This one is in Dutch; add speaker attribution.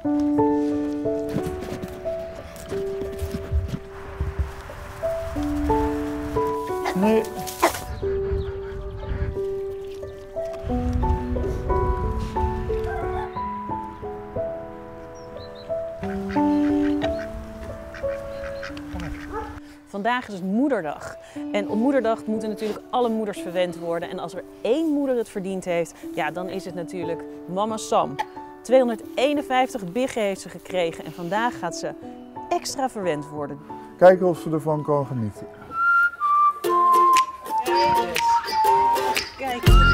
Speaker 1: Nee.
Speaker 2: Vandaag is het Moederdag. En op Moederdag moeten natuurlijk alle moeders verwend worden. En als er één moeder het verdiend heeft, ja, dan is het natuurlijk mama Sam. 251 biggen heeft ze gekregen en vandaag gaat ze extra verwend worden.
Speaker 1: Kijken of ze ervan kan genieten.
Speaker 2: Kijk eens.